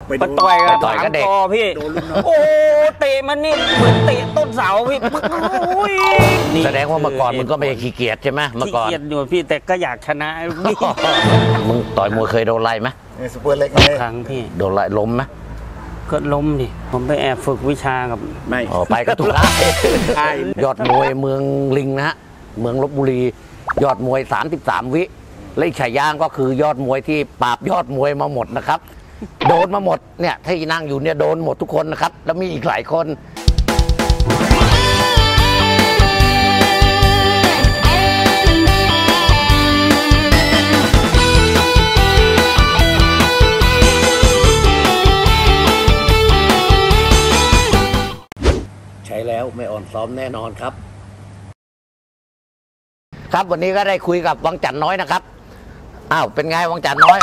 ไปต่อยกับเด็กพี่โอ้เตะมันนี่เหมือนเตะต้นเสาพี่แสดงว่าเมื่อก่อนมึงก็ไม่ขี้เกียจใช่ไหมเมื่อก่อนขี้เกียจอยู่พี่แต่ก็อยากชนะมึงต่อยมวยเคยโดนไล่ไหมซุปเปอร์เล็กครั้งพี่โดนไล่ล้มไหมก็ล้มดิผมไปแอบฝึกวิชากับไม่ไปก็ถูกไล่ยอดมวยเมืองลิงนะฮะเมืองลพบุรียอดมวย33วิและฉายาก็คือยอดมวยที่ปราบยอดมวยมาหมดนะครับโดนมาหมดเนี่ยที่นั่งอยู่เนี่ยโดนหมดทุกคนนะครับแล้วมีอีกหลายคนใช้แล้วไม่อ่อนซ้อมแน่นอนครับครับวันนี้ก็ได้คุยกับวังจันทร์น้อยนะครับอ้าวเป็นไงวังจันทร์น้อย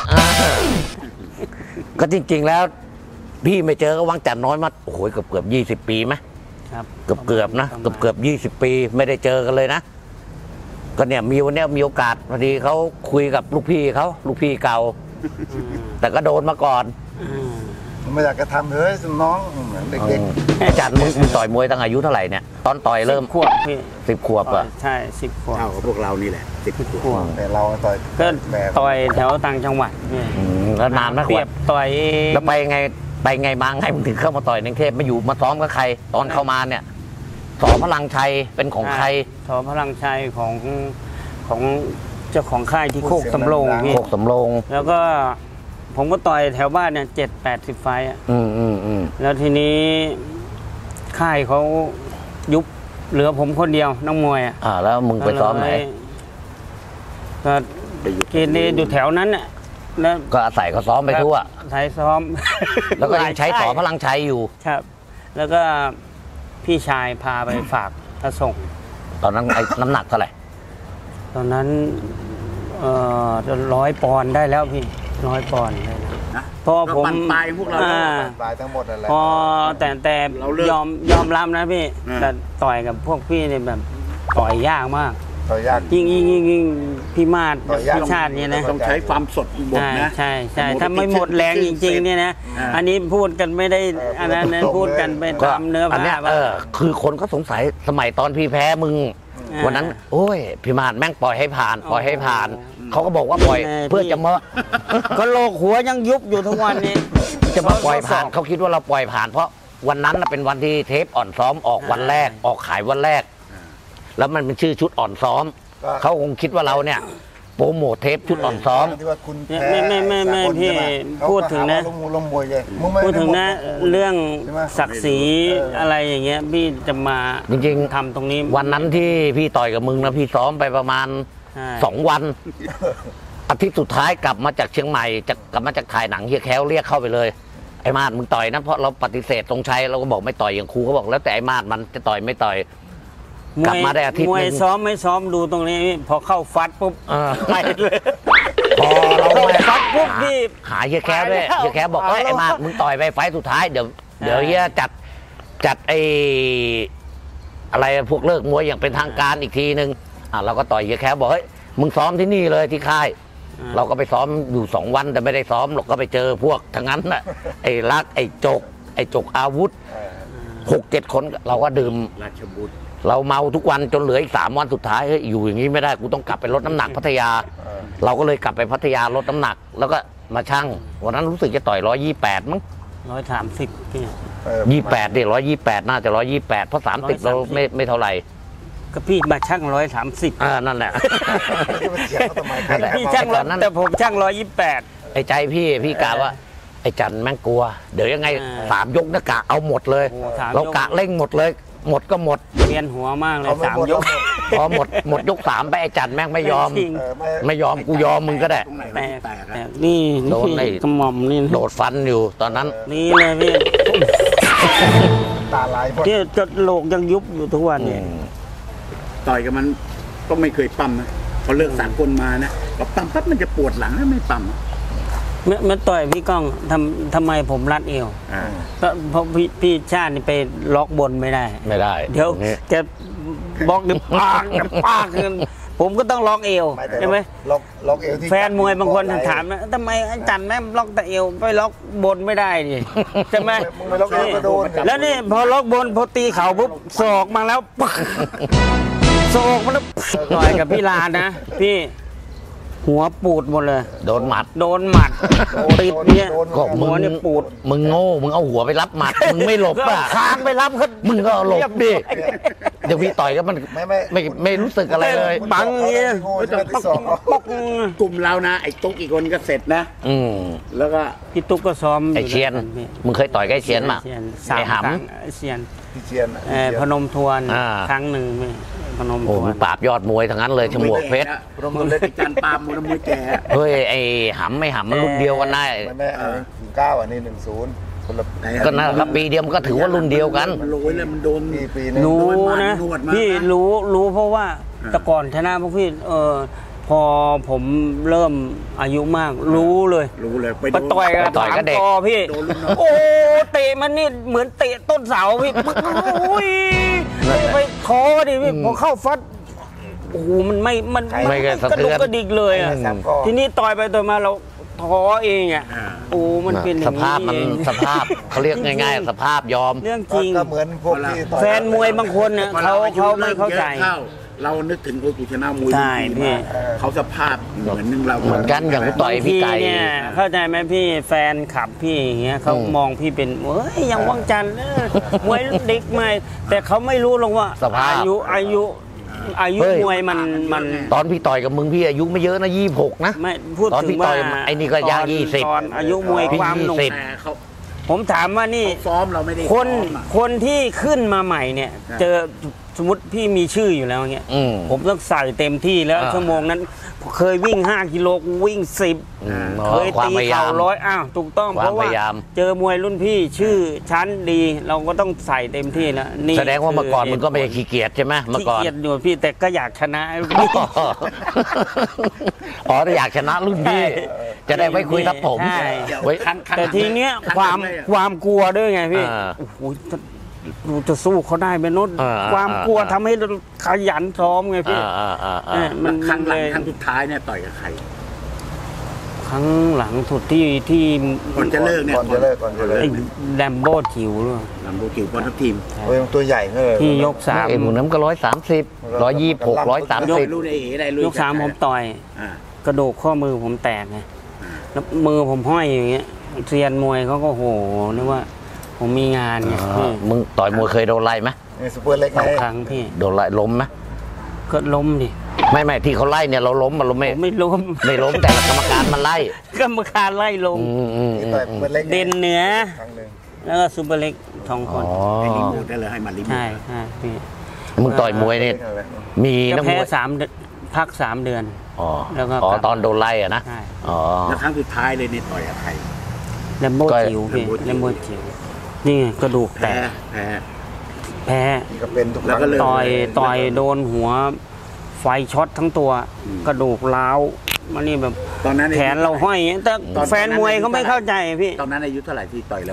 ก็จริงๆแล้วพี่ไม่เจอกับวังจันทร์น้อยมาโอ้โหเกือบ20 ปีไหมครับเกือบนะเกือบ20 ปีไม่ได้เจอกันเลยนะก็เนี่ยมีวันนี้มีโอกาสพอดีเขาคุยกับลูกพี่เก่าแต่ก็โดนมาก่อนไม่อยากจะทำเลยน้องเด็กๆจันมึงต่อยมวยตั้งอายุเท่าไหร่เนี่ยตอนต่อยเริ่มขวบพี่ 10 ขวบอ่ะใช่10 ขวบเท่ากับพวกเรานี่แหละ10 ขวบแต่เราต่อยก็ต่อยแถวต่างจังหวัดแล้วนานไหมเปรียบต่อยแล้วไปไงมาไงมึงถึงเข้ามาต่อยในกรุงเทพมาอยู่มาซ้อมกับใครตอนเข้ามาเนี่ยสอพลังชัยเป็นของใครสอพลังชัยของเจ้าของค่ายที่โคกสำโรงแล้วก็ผมก็ต่อยแถวบ้านเนี่ย70-80 ไฟอ่ะแล้วทีนี้ค่ายเขายุบเหลือผมคนเดียวนักมวยอ่ะแล้วมึงไปซ้อมไหนก็เกณฑ์อยู่แถวนั้นน่ะแล้วก็อาศัยเขาซ้อมไปทั่วใช้ซ้อมแล้วก็ยังใช้สอพลังชัยอยู่ครับแล้วก็พี่ชายพาไปฝากพระส่งตอนนั้นน้ำหนักเท่าไหร่ตอนนั้น100 ปอนด์ได้แล้วพี่100 ปอนด์เลยนะพอผมตายพวกเราตายทั้งหมดอะไรพอแต่ยอมรับนะพี่แต่ต่อยกับพวกพี่เนี่ยแบบต่อยยากมากต่อยยากยิ่งพี่มาดพี่ชาติเนี่ยนะต้องใช้ความสดหมดนะใช่ถ้าไม่หมดแรงจริงๆเนี่ยนะอันนี้พูดกันไม่ได้อันนั้นพูดกันไปตามเนื้อผ้าคือคนก็สงสัยสมัยตอนพี่แพ้มึงวันนั้นโอ้ยพี่มาดแม่งปล่อยให้ผ่านเขาก็บอกว่าปล่อยเพื่อจะมาก็โลกหัวยังยุบอยู่ทุกวันนี้จะมาปล่อยผ่านเขาคิดว่าเราปล่อยผ่านเพราะวันนั้นเป็นวันที่เทปอ่อนซ้อมออกวันแรกออกขายวันแรกแล้วมันเป็นชื่อชุดอ่อนซ้อมเขาคงคิดว่าเราเนี่ยโปรโมทเทปชุดอ่อนซ้อมไม่พี่พูดถึงนะเรื่องศักดิ์ศรีอะไรอย่างเงี้ยพี่จะมาจริงๆทำตรงนี้วันนั้นที่พี่ต่อยกับมึงนะพี่ซ้อมไปประมาณ2 วันอาทิตย์สุดท้ายกลับมาจากเชียงใหม่กลับมาจากถ่ายหนังเฮียแคลเรียกเข้าไปเลยไอ้มาดมึงต่อยนะเพราะเราปฏิเสธตรงชัยเราก็บอกไม่ต่อยอย่างครูเขาบอกแล้วแต่ไอ้มาดมันจะต่อยไม่ต่อยกลับมาได้อาทิตย์มวยซ้อมไม่ซ้อมดูตรงนี้พอเข้าฟัดปุ๊บไปเลยพอเราฟัดปุ๊บพี่หาเฮียแคลด้วยเฮียแคลบอกไอ้มาดมึงต่อยไปไฟสุดท้ายเดี๋ยวเฮียจัดไอ้อะไรพวกเลิกมวยอย่างเป็นทางการอีกทีนึงเราก็ต่อยเฮียแคลบอกเฮ้ยมึงซ้อมที่นี่เลยที่ค่ายเราก็ไปซ้อมอยู่2 วันแต่ไม่ได้ซ้อมหรอกก็ไปเจอพวกทั้งนั้นน่ะไอ้รักไอ้จกอาวุธ6-7 คนเราก็ดื่มราชบุตรเราเมาทุกวันจนเหลืออีก3 วันสุดท้ายอยู่อย่างนี้ไม่ได้กูต้องกลับไปลดน้ำหนักพัทยาเราก็เลยกลับไปพัทยาลดน้ำหนักแล้วก็มาชั่งวันนั้นรู้สึกจะต่อย128มั้ง 130พี่ 28ดิ128น่าจะ128เพราะ30เราไม่เท่าไหร่ก็พี่มาชั่ง130 นั่นแหละพี่ชั่งนั้นแต่ผมชั่ง128 ไอ้ใจพี่กะว่าไอ้จันแม่งกลัวเดี๋ยวยังไง3 ยกนะกะเอาหมดเลยเรากะเร่งหมดเลยหมดก็หมดเวียนหัวมากเลย3 ยกพอหมดยก 3ไปไอ้จันแม่งไม่ยอมกูยอมมึงก็ได้แต่นี่โดนไอ้กระหม่อมนี่โดดฟันอยู่ตอนนั้นนี่เลยพี่ตาลายที่จดโลกยังยุบอยู่ทุกวันเนี่ยต่อยกับมันก็ไม่เคยปั๊มนะพอเลิกสากลมานะพอปั๊มปั๊บมันจะปวดหลังนะไม่ปั๊มเมื่อต่อยพี่ก้องทำไมผมรัดเอวก็เพราะพี่ชาตินี่ไปล็อกบนไม่ได้เดี๋ยวจะบล็อกดึงปากผมก็ต้องล็อกเอวไม่แต่ใช่ไหมล็อกเอวที่แฟนมวยบางคนถามนะทำไมอาจารย์แม่ล็อกแต่เอวไปล็อกบนไม่ได้ดิใช่ไหมมึงไม่ล็อกเอวก็โดนแล้วนี่พอล็อกบนพอตีเข่าปุ๊บศอกมาแล้วปึ๊กศอกมาแล้วต่อยกับพี่ลานะพี่หัวปูดหมดเลยโดนหมัดโดนหมัดติดเนี่ยก็มึหังวเนี่ยปูดมึงโง่มึงเอาหัวไปรับหมัดมึงไม่หลบก็อ่ะค้างไปรับเขามึงก็หลบดิเดี๋ยวพี่ต่อยก็มันไม่รู้สึกอะไรเลยปังอย่างเงี้ยโง่ใช่ไหมที่สองป๊อกกลุ่มเรานะไอ้ตุ๊กอีกคนก็เสร็จนะอืมแล้วก็พี่ตุ๊กก็ซ้อมไอเชียน มึงเคยต่อยกับไอเชียนป่ะสามไอหครั้งเชียนพี่เชียนพนมทวนอ่าครั้งหนึ่งพี่พนมำโอ้ทวมึนงปราบยอดมวยทั้งนั้นเลยฉมวกเพชรรวมตัวเล็กอาจารย์ปาล์มมวยแก่เฮ้ยไอหำไม่หำมันรุ่นเดียวกันได้ไม่9อันนี้10คนละก็น่าครับปีเดียวมันก็ถือว่ารุ่นเดียวกันมันโรยแล้วมันโดนปีนึงรู้โดนหมัดนะนวดมาพี่รู้เพราะว่าแต่ก่อนชนะพวกพี่พอผมเริ่มอายุมากรู้เลยรู้เลยไปไปต่อยกับต่อยกับเด็กคอพี่โดนรุ่นน้องโอ้เตะมันนี่เหมือนเตะต้นเสาพี่ปึ๊กโอ้ยไปคอดิพี่พอเข้าฟัดโอ้โหมันไม่ไม่กระกระเทืดุอก นกระดิกเลยอ่ะ ทีนี้ต่อยไปต่อยมาเราท้อเองอ่ะอ่าโอ้มันเป็นอสย่างภาพนี้มันเองสภาพเขาเรียกง่ายๆ สภาพยอมเรื่องจริงก็เหมือนพวกที่ต่อยแฟนมวยบางคนเนี่ยพอเขาอยุไม่เข้าใจเริ่มยอะเรานึกถึงคนกุชนะมวยใช่พี่เขาสภาพเหมือนนึงเราเหมือนกันอย่างกูต่อย พี่พี่ไก่เนี่ยเข้าใจไหมพี่แฟนขับพี่อย่างเงี้ยเขามองพี่เป็นเฮ้ยยังว่างจันทร์มวยเด็กใหม่แต่เขาไม่รู้หรอกว่าสภาพอายุเฮ้ยมวยมันตอนพี่ต่อยกับมึงพี่อายุไม่เยอะนะ26นะไม่พูดตอนถึพี่งต่ว่าอยไอ้นี่ก็ย่างตอน 20 ตอนอายุมวยพี่ความหนุ่ม 20 แต่เขาผมถามว่านี่ซ้อมเราไม่ได้คนซ้อมอะคนที่ขึ้นมาใหม่เนี่ยครับเจอสมมติพี่มีชื่ออยู่แล้วเงี้ยอืมผมต้องใส่เต็มที่แล้วอ่าชั่วโมงนั้น เคยวิ่ง5 กิโลกูวิ่ง 10 อืมเคยความตีพยายาเข่าม ร้อยถูกต้องความเพราะว่าพยายามเจอมวยรุ่นพี่ชื่อชั้นดี เราก็ต้องใส่เต็มที่แล้วนี่แสดงว่าเมื่อก่อนคืมึงก็ไม่ได้ขี้เกียจใช่ไหมเมื่อขี้ก่อนเกียจอยู่พี่แต่ก็อยากชนะอ๋อถ้าอยากชนะรุ่นพี่ จะได้ไว้คุยทับผมใช่ไว้แต่ทีเนี้ยครั้งความเลยอะความกลัวด้วยไงพี่อ่าโอ้โหเราจะสู้เขาได้ไหมนุชอ่าความกลัวทำให้เราขยันซ้อมไงพี่ มันครั้งหลังเลยครั้งสุดท้ายเนี่ยต่อยกับใครครั้งหลังสุดที่ก่อนจะเลิกเนี่ยก่อนจะเลิกไอ้แลมโบ้จิ๋วด้วยลำโบกิวบอลทัพทีมโอ้ยตัวใหญ่เนอะที่ยกสามไอ้หมูน้ำก็130 126 130 รุ่นไอ้เอ๋ได้รุ่นยกสามผมต่อยอ่ากระดูกข้อมือผมแตกไงแล้วมือผมห้อยอย่างเงี้ยเซียนมวยเขาก็โหนึกว่า ผมมีงานไงพี่มึงต่อยมวยเคยโดนไล่ไหมนี่ซุปเปอร์เล็กไง 2 ครั้งพี่โดนไล่ล้มไหมก็ล้มดิไม่ที่เขาไล่เนี่ยเราล้มมันล้มผมไม่ล้มไม่ล้มแต่กรรมการมันไล่กรรมการไล่ลงที่ต่อยซุปเปอร์เล็กเด่นเหนือครั้งหนึ่งแล้วก็ซูเปอร์เล็กสองคนไอ้รีโมทได้เลยให้มารีโมทใช่ใช่พี่มึงต่อยมวยเนี่ยมีก็นักมแพ้วย 3 เดือนพัก 3 เดือนอ๋อแล้วก็อ๋อกลับตอนโดนไล่อะนะใช่อ๋อแล้วครั้งสุดท้ายเลยเนี่ยต่อยกับใครแลมโบ้จิ๋วพี่แลแลมมโบ้โบ้จิ๋จิ๋ววนี่ไงกระดูกแตแพ้กแพ้นี่ก็เป็นทุกคแล้วรั้งก็เลิกต่อยโดนหัวไฟช็อตทั้งตัว กระดูกร้าวมันนี่แบบตอนนั้นแขนเราห้อยอย่างเงี้ยแต่ตอนนั้นแฟนมวยเขาไม่เข้าใจพี่ตอนนั้นอายุเท่าไหร่ที่ต่อยแล้ว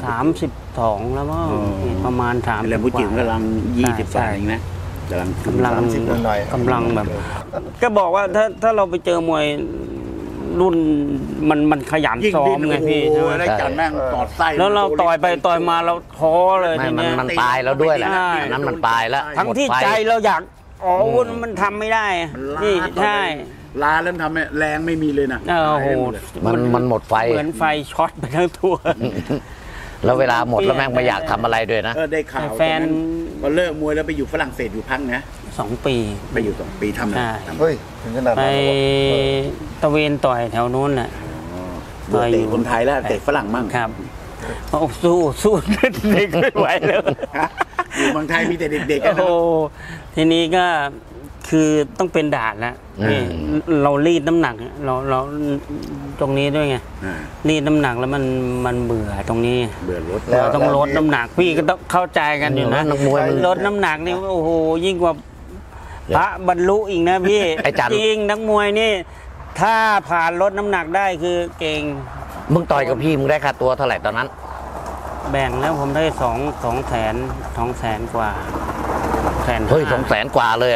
32 แล้วมั้งประมาณ30 แล้วผู้จิ๋วกำลัง20 ใช่กว่าเองนะกำลังกำลัง 30หน่อยกำลังแบบ ก็บอกว่าถ้าเราไปเจอมวยรุ่นมันขยันยิ่งซ้อดิ้มนไงโอ้โหพี่ใช่ไหมได้จันแม่งตอดไส้แล้วเราต่อยไปต่อยมาเราท้อเลยไม่ทีมันเนี้ยมันตายแล้วด้วยแหละใช่อันนั้นมันตายแล้วทั้งที่หมดไฟใจเราอยากมันทำไม่ได้นี่ใช่ลาแล้วทำให้แรงไม่มีเลยนะโอ้โหมันหมดไฟเหมือนไฟช็อตไปทั้งตัวแล้วเวลาหมดแล้วแม่งไม่อยากทำอะไรด้วยนะได้ข่าวแฟนพอเลิกมวยแล้วไปอยู่ฝรั่งเศสอยู่พักนะ 2 ปีไปอยู่2 ปีทำอะไรใช่เฮ้ยถึงขนาดไปนั้นเหรอตะเวนต่อยแถวนู้นน่ะเบื่อเตะคนไทยแล้วเตะฝรั่งมั่งครับโอ้สู้เด็กไม่ไหวแล้วอยู่เมืองไทยมีแต่เด็กๆโอ้อะโหนะทีนี้ก็คือต้องเป็นด่านแล้วนี่เรารีดน้ำหนักเราตรงนี้ด้วยไงอ่ารีดน้ำหนักแล้วมันเบื่อตรงนี้เบื่อรถเราต้องลดน้ำหนักพี่ก็ต้องเข้าใจกันอยู่นะนักมวยมันลดน้ำหนักนี่โอ้โหยิ่งกว่าพระบรรลุอีกนะพี่ไอ้จันจริงนักมวยนี่ ถ้าผ่านลดน้ำหนักได้คือเก่งมึงต่อยกับพี่มึงได้ค่าตัวเท่าไหร่ตอนนั้นแบ่งแล้วผมได้2 แสนกว่าแสนเฮ้ย200,000 กว่าเลยอะ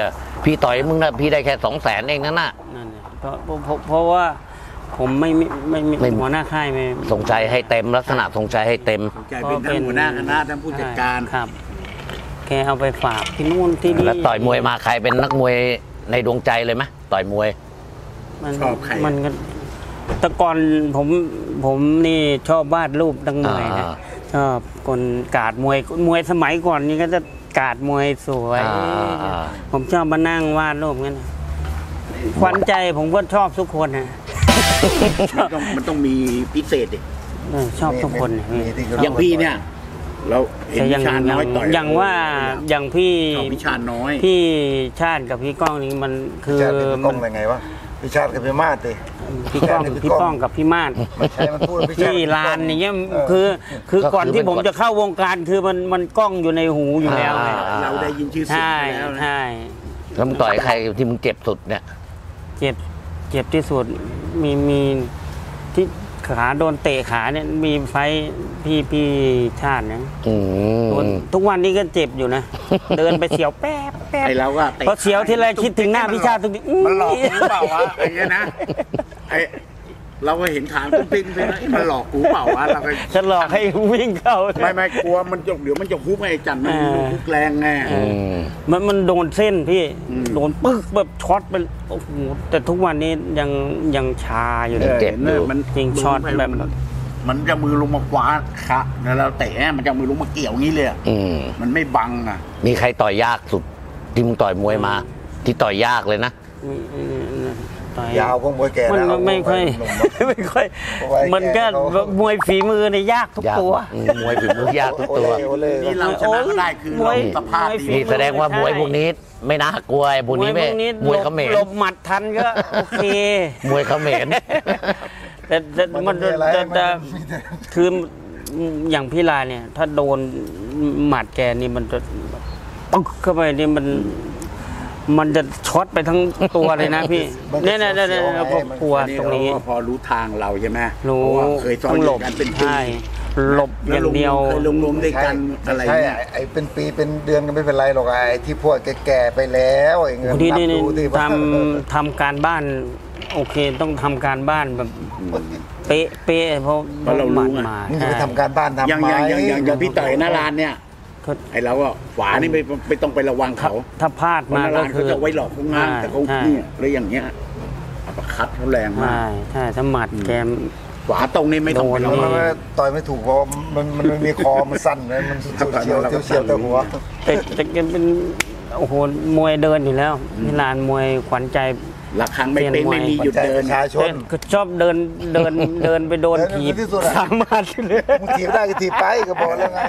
พี่ต่อยมึงนะพี่ได้แค่200,000เองนั่นน่ะนั่นแหละเพราะว่าผมไม่หัวหน้าค่ายไม่ทรงใจให้เต็มลักษณะทรงใจให้เต็มใจเป็นทั้งหัวหน้าคณะทั้งผู้จัดการครับ แกเอาไปฝากที่นู่นที่นี่แล้วต่อยมวยมาใครเป็นนักมวยในดวงใจเลยไหมต่อยมวยชอบใครมันก็แต่ก่อนผมนี่ชอบวาดรูปนักมวยนะชอบคนกาดมวยสมัยก่อนนี่ก็จะกาดมวยสวย ผมชอบมานั่งวาดรูปงั้นขวัญใจผมก็ชอบทุกคนนะมันต้องมีพิเศษดิชอบทุกคนนะพี่อย่างพี่เนี่ย เราเห็นแต่วิชาญน้อยต่อยอย่างว่าอย่างพี่ชอบวิชาญน้อยพี่ชาติกับพี่ก้องนี่มันคืพี่อชาติเป็นพี่ก้องยังไงวะพี่ชาติกับพี่มาดดิพี่ก้องพี่ป้องกับพี่มาศไม่ใช่มันพูดพี่ชาติที่ลานอย่างเงี้ยเออคือก็ก่อนคือที่เป็นผมจะเข้าวงการคือมันกล้องอยู่ในหูอยู่แล้วไงเราได้ยินชื่อเสียงใช่ไปแล้วนะใช่แล้วมึงต่อยใครที่มึงเจ็บสุดเนี่ยเจ็บที่สุดมีที่ขาโดนเตะขาเนี่ยมีไฟท์พี่ชาตินะอืมโดนทุกวันนี้ก็เจ็บอยู่นะ เดินไปเสียวแป๊บไอเราก็ตะพอเสียวทีไรคิดถึงหน้าพี่ชาติทุกทีมันหลอกกูเปล่าวะไอ้เงี้ยนะไอเราก็เห็นขางตุ้งติ้งไปนะมันหลอกกูเปล่าวะเราก็จะหลอกให้วิ่งเข้าไม่กลัวมันจะเดี๋ยวมันจะฮุบไอ้จันมันฮุบแรงไงอืมมันโดนเส้นพี่อืมโดนปึ๊กแบบช็อตไปโอ้โหแต่ทุกวันนี้ยังชาอยู่เลยเจ็บอยู่มันจริงช็อตแบบมันจะมือลงมาคว้าคะแล้วเราเตะมันจะมือลงมาเกี่ยวงี้เลยอะอืมมันไม่บังอ่ะมีใครต่อยยากสุดที่มึงต่อยมวยมา ที่ต่อยยากเลยนะต่อยยาวก็มวยแก่มันแล้วไม่ค่อยหนุ่มไม่ค่อยเอาไว้มันก็แกเขามวยฝีมือเนี่ยยากทุกยากตัวมวยฝีมือยากทุกตัวโอเล่นี่เราชนะก็ได้คือมวยเราสภาพมวยฝีดีนี่แสดงว่ามวยพวกนี้ไม่น่ากลัวไอ้พวกนี้ไม่ มวยเขมรหลบหมัดทันก็โอเคมวยเขมรแต่มันมีอะไรแต่มีแต่คืออย่างพี่ลาเนี่ย ถ้าโดนหมัดแกนี่มันจะปึ๊กเข้าไปนี่มันจะช็อตไปทั้งตัวเลยนะพี่เนี่ยเราก็กลัวอันนี้ตรงนี้เราก็พอรู้ทางเราใช่ไหมรู้เพาะว่าเคยซ้อมต้องหลบกันเป็นปีใช่หลบอย่างเดียวเคยลงรวมด้วยกันอะไรใช่เนี่ยไอ้เป็นปีเป็นเดือนก็ไม่เป็นไรหรอกไอ้ที่พวกแก่ๆไปแล้วไอ้เงินที่นับนี่ดูที่ว่าทำการบ้าน โอเคต้องทำการบ้านแบบเป๊ะเพราะเพราะเรารู้หมัดไงมามึงจะไปทำการบ้านทำอย่างไมอย่างพี่ต่อยหน้าร้านเนี่ยก็ไอเราก็ขวานี่ไม่ต้องไประวังเขาถ้าพลาดเพราะมาหน้าก็ร้านคืเขาอจะไว้หลอกเขางานแต่เขาใช่เนี่ยแล้วอย่างเงี้ยอัปคัดเขาแรงมากใช่ถ้าหมัดแกมขวาตรงนี่ไม่ต้องไปโดนระมัวัน งไม่ต่อยไม่ถูกเพราะมันมีคอมันสั้นเลยมันเฉียวแต่หัวแต่แกเป็นโอ้โหมวยเดินอยู่แล้วพี่ลานมวยขวัญใจละครั้งไม่เป็นไม่มีหยุดเดินประชาชนก็ชอบเดินไปโดนเดินถีบที่สุดอะสามารถเลยมึงถีบได้ก็ถีบไปก็บอกแล้วไง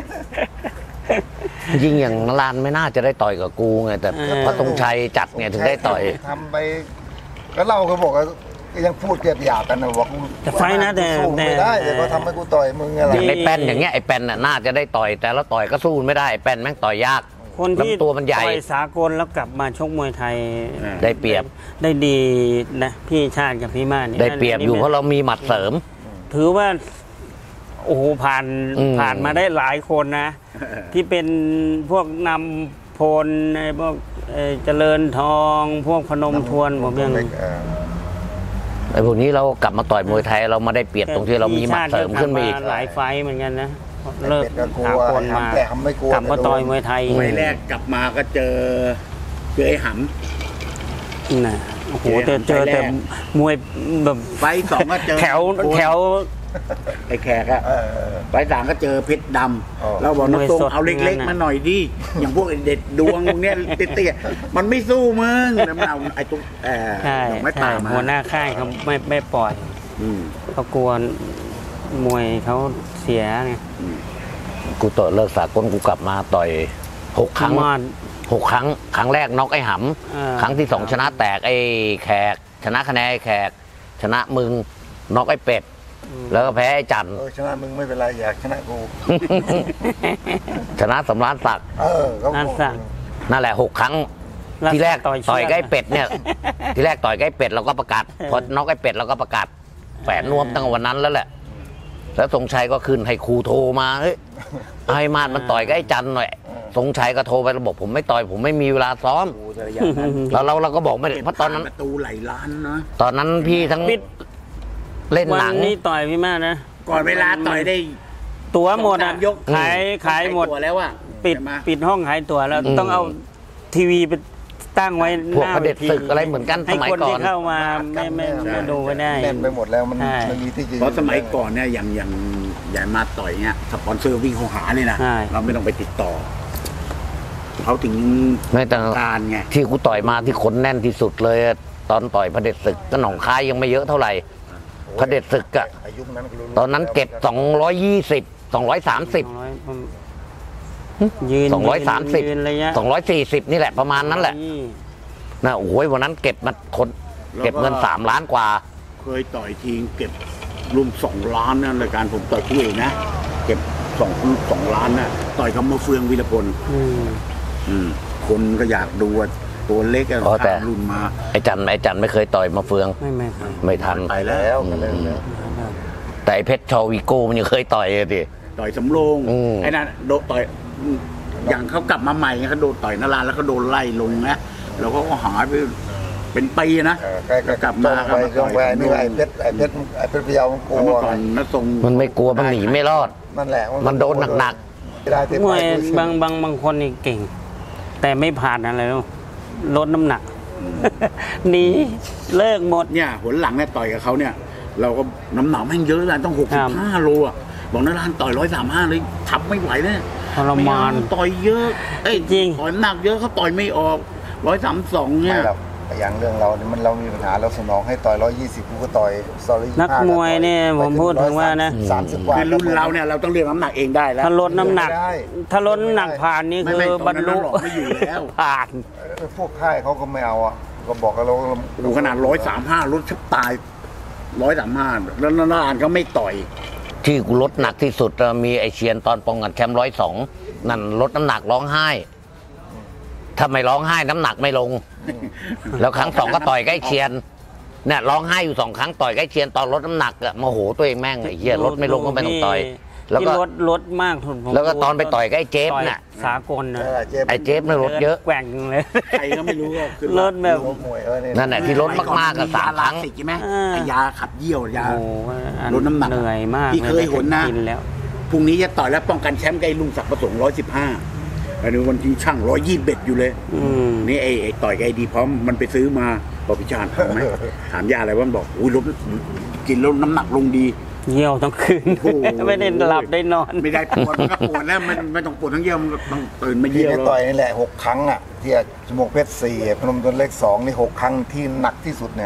ยิงอย่างลานไม่น่าจะได้ต่อยกับกูไงแต่พระธงชัยจัดไงถึงได้ต่อยทำไปก็เล่าเขาบอกว่าก็ยังพูดเกลียดหยาบกันนะบอกแต่ไฟนะแต่สู้ไม่ได้เดี๋ยวเขาทำให้กูต่อยมึงอะไรอย่างไอ้แป้นอย่างเงี้ยไอ้แป้นน่ะน่าจะได้ต่อยแต่แล้วต่อยก็สู้ไม่ได้ไอ้แป้นแม่งต่อยยากคนที่ลำตัวมันใหญ่ต่อยสากลแล้วกลับมาชกมวยไทยได้เปรียบได้ดีนะพี่ชาติกับพี่มาศนี่ได้เปรียบอยู่เพราะเรามีหมัดเสริมถือว่า โอ้โหผ่านอืมผ่านมาได้หลายคนนะ ที่เป็นพวกนำพลไอ้พวกเจริญทอง พวกพนมทวนผมยังไอ้พวกนี้เรากลับมาต่อยมวยไทยเรามาได้เปรียบตรงที่เรามีหมัดเสริมขึ้นมาอีกหลายไฟท์เหมือนกันนะเลิกก็กลัวสากลมาแต่ทำไม่กลัวกลับมาต่อยมวยไทยไฟแรกกลับมาก็เจอไอ้หนะโอ้โหเจอแต่มวยแบบำไฟสองก็เจอแถวไอ้แขกอะไฟสามก็เจอเพชรดอ๋อำเราบอกน้ำตรงมวยสดเอาเล็กงั้นน่ะๆมาหน่อยดิอย่างพวกไอ้เด็ดดวงพวกเนี้ยเตี้ยๆมันไม่สู้มึงแล้วมันเอาไอ้ตุ๊กใช่ดอกไม้ใช่ป่ามาหัวหน้าค่ายเขาไม่ปล่อยอืมเขากลัวมวยเขาเสียไงกูต่อยเลิกสากลกูกลับมาต่อย6 ครั้งมา 6 ครั้งครั้งแรกน็อกไอ้หเออำครั้งที่ 2 ชนะแตกไอ้แขก ชนะคะแนนไอ้แขก ชนะมึงน็อกไอ้เป็ด แล้วก็แพ้ไอ้จันทร์ชนะมึงไม่เป็นไรอยากชนะกูชนะสำรานศักดิ์เขานั่นสั่งนั่นแหละ6 ครั้ง ที่แรกต่อยใกล้เป็ดเนี่ย ที่แรกต่อยใกล้เป็ดเราก็ประกาศพอน็อกไอ้เป็ดเราก็ประกาศแฝนนวมตั้งแต่วันนั้นแล้วแหละ แล้วธงชัยก็ขึ้นให้ครูโทรมาเฮ้ยไอ้มาดมันต่อยกับไอ้จันหน่อยทรงชัยก็โทรไประบบผมไม่ต่อยผมไม่มีเวลาซ้อมโอ้แต่อย่างนั้นเราก็บอกไม่ได้เพราะตอนนั้นประตูไหลล้านนะตอนนั้นพี่ทั้งปิดเล่นวัหนังนี้ต่อยพี่มากนะก่อนเวลาต่อยได้ตั๋วหมดสออ่ะงสามยกขายหมดตัวแล้วอ่ะปิดใช่ไหมปิดห้องขายตั๋วแล้วต้องเอาทีวีไปตั้งไว้พวกหน้าเผด็จศึกอะไรเหมือนกันสให้มัยคนก่อที่นเข้ามาไม่ดูไม่ได้แน่นไปหมดแล้วมันใช่มันมีที่จะเพราะสมัยก่อนเนี่ยอย่างใหญ่มาต่อยเนี่ยสปอนเซอร์วิ่งเขาหาเลยนะใช่เราไม่ต้องไปติดต่อเขาถึงไม่แต่การไงที่กูต่อยมาที่คนแน่นที่สุดเลยอะตอนต่อยเผด็จศึกก็หนองคายยังไม่เยอะเท่าไหร่เผด็จศึกอะอายุนั้นก็รู้ตอนนั้นเก็บ220 230 ยืน 230 ยืนระยะ 240นี่แหละประมาณนั้นแหละนะโอ้ยวันนั้นเก็บมาคนเก็บเงิน3 ล้านกว่าเคยต่อยทีเก็บรวม2 ล้านนะรายการผมต่อยคู่เองนะเก็บ2 ล้านนะต่อยกับมะเฟืองวีรพล คนก็อยากดูว่าตัวเล็กอะอ๋อแต่ตามรุ่นมาไอ้จันไม่เคยต่อยมาเฟืองไม่ครับไม่ทันไปแล้แล้ววกันแล้วแต่ไอ้เพชรชอวีโก้มันยังเคยต่อยเลยดิต่อยสำโรงอืมไอ้นั่นโดนต่อยอย่างเขากลับมาใหม่เขาโดนต่อยนารานแล้วเขาโดนไล่ลงนะแล้วเขาก็หายไปเป็นปีนะใกล้ๆกลับมาจงแวนี่ไอ้เพชรพยาวมันกลัแล้ววเมื่อก่อนนะทรงมันไม่กลัวมันหนีไม่รอดนั่นแหละมันโดนหนักได้เต็มมวยไปบางคนนี่เก่ง แต่ไม่ผ่านอะไรหรอกลดน้ำหนักหนีเลิกหมดเนี่ยหนหลังเนี่ยต่อยกับเขาเนี่ย เราก็น้ำหนักแม่งเยอะนะต้องครับ 65 โลอ่ะบอกนารานต่อย135เลยทับไม่ไหวเลยทรมานไเอต่อยเยอะเอ้ยจริงต่อยหนักเยอะเขาต่อยไม่ออก132เนี่ไม่ยหรอกแต่อย่างเรื่องเราเนี่ยมันเรามีปัญหาเราสนองให้ต่อย120กูก็ต่อย125 นักมวยเนี่ยผมพูดถึงว่านะ 30กว่าคือรุ่นเราเนี่ยเราต้องเรียกน้ำหนักเองได้แล้วถ้าลดน้ำหนักไม่ได้ถ้าลดน้ำหนักผ่านนี่ไม่คือไม่บรรลุตอนนั้นหรอกไม่อยู่แล้วผ่านพวกค่ายเขาก็ไม่เอาอ่ะก็บอกกับเราดูขนาด135รถแทบตาย135แล้วนานก็ไม่ต่อยที่กูลดหนักที่สุดมีไอเชียนตอนป้องกันแชมป์102นั่นลดน้ำหนักร้องไห้ถ้าไม่ร้องไห้น้ำหนักไม่ลง แล้วครั้ง 2ก็ต่อยใกล้เชียนเนี่ยร้องไห้อยู่2 ครั้งต่อยใกล้เชียนตอนลดน้ำหนักอะโมโหตัวเองแม่งไอ้เหี้ยลดไม่ลงก็ไม่ต้องต่อย แล้วก็ที่ลดมากทุนผมแล้วก็ตอนไปต่อยใกล้เจฟต่อยน่ะสากลนะไอ้เจฟเนี่ยลดเยอะแกว่งเลยใครก็ไม่รู้ก็คือลดแบบมวยนี่นั่นแหละที่ลดมากๆก็3 ครั้งใช่ไหมอ่าไอ้ยาขับเยี่ยวยาโอ้โหอัลดน้ำหนักเหนื่อยมากที่เคยหนนะกินแล้วพรุ่งนี้จะต่อยแล้วป้องกันแชมป์กับไอ้ลุงศักดิ์ประสงค์115อันนี้วันที่ช่าง121อยู่เลย นี่ไอ้ต่อยกับไอ้ดีพร้อมมันไปซื้อมาบอกพิชานเอาไหม ถามยาอะไรว่ามันบอกอุ้ยลดกินแล้วน้ำหนักลงดีเยี่ยวทั้งคืนโอ้โหไม่ได้หลับได้นอนไม่ได้ปวดมันก็ปวดแล้วมันไม่ต้องปวดทั้งเยี่ยวมันก็ต้องตื่นมาที่เยี่ยวได้แล้วต่อยนี่แหละ6 ครั้งอ่ะที่จมูกเพชร4พนมตนเล็ก2นี่6 ครั้งที่หนักที่สุดเนี่ย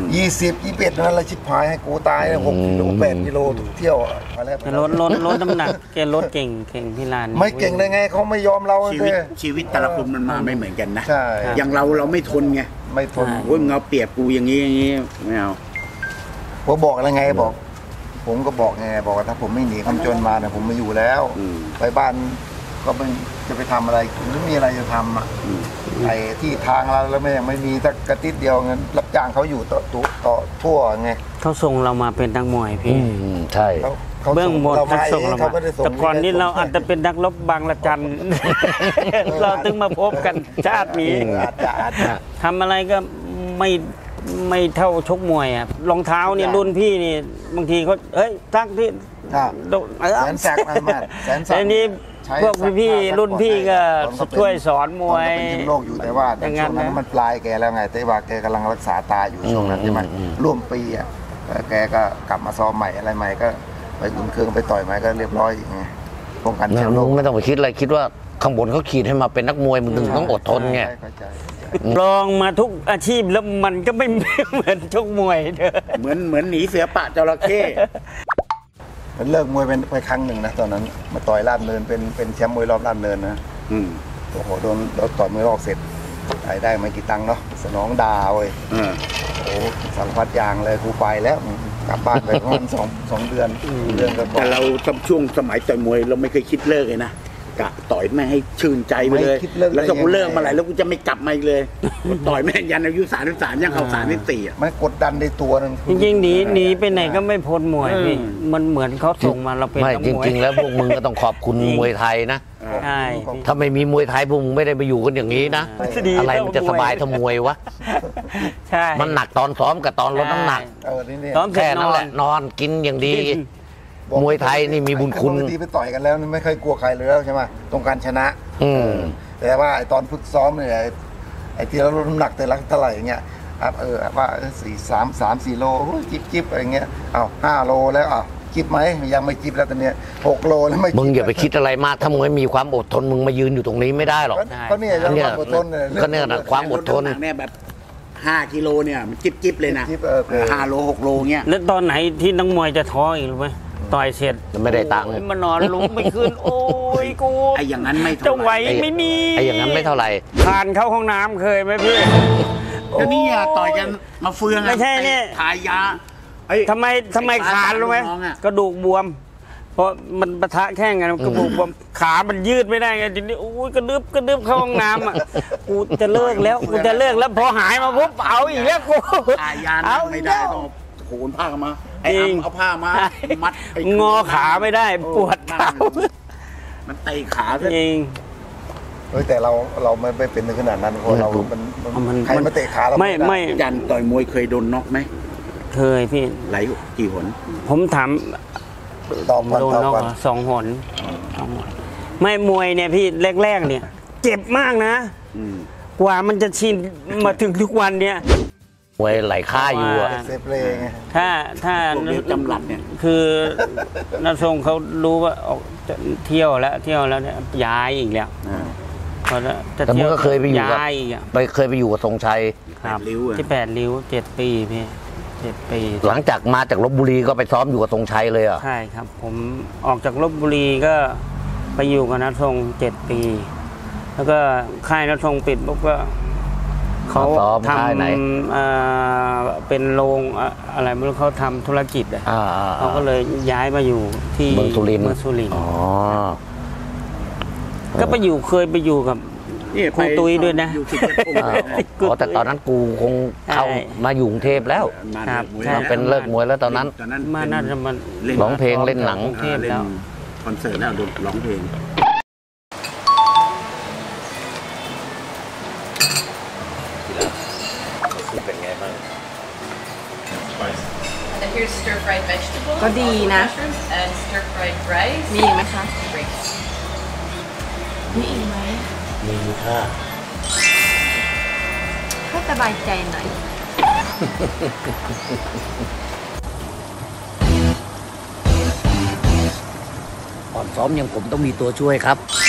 20 21นั่นแหละชิบหายให้กูตาย6 กิโล8 กิโลทุกเที่ยวมาแล้วแต่ลดน้ำหนักแกลดเก่งพี่ลานไม่เก่งได้ไงเขาไม่ยอมเราชีเลวิตยชีวิตแต่ละคนมันมาไม่เหมือนกันนะใช่อย่างเราไม่ทนไงไม่ทนโอ้ยมึงเอาเปรียบกูอย่างนี้ไม่เอาผมบอกอะไรไงบอก ผมก็บอกไงบอกว่าถ้าผมไม่หนีคำจนมาเนี่ยผมไม่อยู่แล้ว ไปบ้านก็ไม่จะไปทำอะไรไม่มีอะไรจะทำอ่ะไอ้ที่ทางเราแล้วไม่มีสักกระติดเดียวเงินรับจ้างเขาอยู่ต่อทั่วไงเขาส่งเรามาเป็นนักมวยพี่ใช่เขาเบื้องบนเราเขามาเอส่งงเราเขามาไม่ได้ส่งแต่ก่อนนี้เราอาจจะเป็นนักรบบางละจัน เราถึงมาพบกันชาตินี้อาจจะทำอะไรก็ไม่เท่าชกมวยอ่ะรองเท้าเนี่ยรุ่นพี่นี่บางทีเขาเฮ้ยทักที่แสนสักนะมาแสนสักไอ้นี่พวกพี่ๆรุ่นพี่ก็ช่วยสอนมวยเป็นแชมป์โลกอยู่แต่ว่าอย่างช่นั้วน งนั้นนะมันปลายแกแล้วไงแต่ว่าแกกำลังรักษาตาอยู่ช่วงนั้นใช่ไหมร่วมปีอ่ะแกก็กลับมาซ้อมใหม่อะไรใหม่ก็ไปอุ่นเครื่องไปต่อยใหม่ก็เรียบร้อยอย่างไงป้องกันแชมป์โลมึกงไม่ต้องไปคิดอะไรคิดว่าข้างบนเขาขีดให้มาเป็นนักมวยมึงถึงต้องอดทนไงเข้าใจลองมาทุกอาชีพแล้วมันก็ไม่ เหมือนชกมวยเด้อเหมือนหนีเสือป่าจระเข้มันเลิกมวยเป็นไปครั้งหนึ่งนะตอนนั้นมาต่อยลาดเนินเป็นแชมป์มวยรอบลาดเนินนะโอ้โหโดนเราต่อยมวยรอบเสร็จได้ไม่กี่ตังค์เนาะสนองดาวเว้ยโอ้สารพัดอย่างเลยกูไปแล้วกลับบ้านไปประมาณสองเดือนก็แต่เราช่วงสมัยต่อยมวยเราไม่เคยคิดเลิกเลยนะกะต่อยแม่ให้ชื่นใจไปเลยไม่คิดเลิกแล้วถ้ากูได้ยังไงเลิกมาไหร่แล้วกูจะไม่กลับมาอีกเลยกูต่อยแม่ยันอายุ33ยังเข้า34อ่ะมันกดดันในตัวนึงจริงๆหนีไปไหนก็ไม่พ้นมวยพี่มันเหมือนเขาส่งมาเราเป็นไม่นักจมวยริง ๆ แล้วพวกมึงก็ต้องขอบคุณมวยไทยนะใช่พี่ถ้าไม่มีมวยไทยพวกมึงไม่ได้ไปอยู่กันอย่างนี้นะดีอะไรมันจะสบายเทามวยวะใช่มันหนักตอนซ้อมกับตอนลดน้ำหนักนี่ซ้อมเสร็จแค่นั้นแหละนอนกินอย่างดี มวยไทยนี่มีบุญคุณปกติไปต่อยกันแล้วไม่เคยกลัวใครเลยแล้วใช่ไหมต้องการชนะ แต่ว่าไอ้ตอนฝึกซ้อมเนี่ยไอ้ที่เราลดน้ำหนักแต่ละเท่าไหร่อย่างเงี้ยว่า4 โลจิ๊บอะไรเงี้ย5 โลแล้วจิ๊บไหมยังไม่จิ๊บแล้วตอนเนี้ย6 โลแล้วไม่มึงอย่าไปคิดอะไรมากถ้ามึงไม่มีความอดทนมึงมายืนอยู่ตรงนี้ไม่ได้หรอกก็เนี่ยยังความอดทนก็เนี่ยนะความอดทนเนี่ยแบบ5 กิโลเนี่ยมันจิ๊บเลยนะจิ๊บ 5 โล 6 โลเงี้ยแล้วตอนไหนที่นักมวยจะท้ออีกรู้ไหมต่อยเสร็จไม่ได้ตังค์โอ้ยมานอนลุกไม่ขึ้น โอ้ยกูไอ้อย่างนั้นไม่จะเท่าไหวไหร่ไหม่นี่ไอ้อย่างนั้นไม่เท่าไหร่ผ่านเข้าห้องน้ำเคยไหมพี่ก็นี่ต่อยกันมาเฟืองไม่ใช่เนี่ยทายยาทำไมขารู้ไหมน้องอะกระดูกบวม เพราะมันปะทะแข้งกันกระดูกบวมขามันยืดไม่ได้ไงทีนี้โอ้ยกระดึบเข้าห้องน้ำอ่ะกูจะเลิกแล้วพอหายมาปุ๊บเอาอีกแล้วกูทายานั่งไม่ได้ต้องโขนผ้ามาไอ้จริงเอาผ้ามามัดไอ้งอขาไม่ได้ปวดเท้ามันเตะขาซะจริงแต่เราไม่เป็นถึงขนาดนั้นเพราะเราใครมาเตะขาเราไม่ยันต่อยมวยเคยโดนน็อกไหมเคยพี่ไหลกี่หนผมถามตอบก่อนโดนตอบนอกก่อนสองหนไม่มวยเนี่ยพี่แรกๆเนี่ย เจ็บมากนะ กว่ามันจะชินมาถึงทุกวันเนี่ยมวยไหลค่าอยู่อะเซฟเลยไงถ้าพวกนี้จำหลัดเนี่ยคือนัทรงเขารู้ว่าออกจะเที่ยวแล้วเนี่ยย้ายอีกแล้วเขาจะแต่มึงก็เคยไปอยู่กับย้ายอีกอ่ะเคยไปอยู่กับทรงชัยครับ 8 ริ้วอะที่8 ริ้ว 7 ปีพี่7 ปีหลังจากมาจากลบบุรีก็ไปซ้อมอยู่กับทรงชัยเลยอ่ะใช่ครับ ผมออกจากลบบุรีก็ไปอยู่กับนัทรง7 ปี แล้วก็ค่ายนัทรงปิดปุ๊บก็เขาซ้อมทค่ายไหนำเป็นโรงอะไรไม่รู้เขาทำธุรกิจอะๆเขาก็เลยย้ายมาอยู่ที่เมืองสุรินทร์เมืองสุรินทร์อ๋อก็เคยไปอยู่กับนี่ครูตุ้ยด้วยนะอยู่สิงคโปร์อ๋อแต่ตอนนั้นกูคงเข้าใช่มาอยู่กรุงเทพแล้วครับมาเป็นเลิกมวยแล้วตอนนั้นมาน่าจะมาร้องเพลงเล่นหนังเทพแล้วคอนเสิร์ตแล้วร้องเพลงเป็นไงบ้าง And here's stir fried vegetables. ก็ดีนะ mushrooms and stir fried rice. มีอีกไหมคะ Great. มีอีกไหมมีค่าให้สบายใจหน่อยก่อนซ้อมยังผมต้องมีตัวช่วยครับ